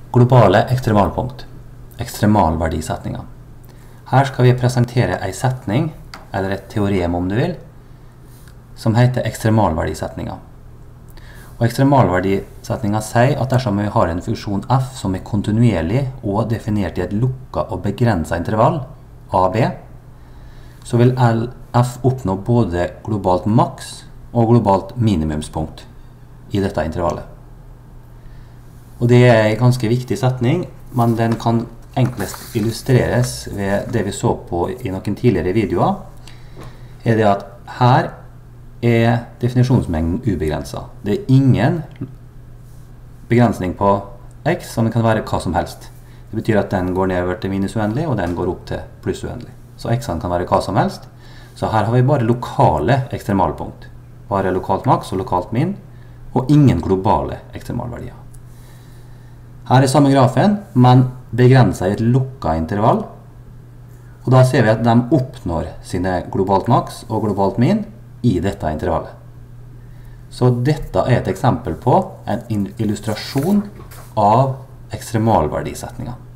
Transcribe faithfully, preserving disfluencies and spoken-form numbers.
Globale ekstremalpunkt, ekstremalverdisetninger. Her skal vi presentere en setning, eller et teorem om du vil, som heter ekstremalverdisetninger. Og ekstremalverdisetninger sier at dersom vi har en funksjon f som er kontinuerlig og definert i et lukket og begrenset intervall, a, b, så vil f oppnå både globalt maks og globalt minimumspunkt i dette intervallet. Og det er en ganske viktig setning, men den kan enklest illustreres ved det vi så på i noen tidligere videoer, er det at her er definisjonsmengden ubegrenset. Det er ingen begrensning på x som kan være hva som helst. Det betyr at den går nedover til minus uendelig, og den går opp til pluss uendelig. Så x-en kan være hva som helst. Så her har vi bare lokale ekstremalpunkt. Bare lokalt maks og lokalt min, og ingen globale ekstremalverdier. Her er samme grafen, men begrenset i et lukket intervall. Og da ser vi at de oppnår sine globalt maks og globalt min i dette intervallet. Så dette er et eksempel på en illustrasjon av ekstremalverdisetninger.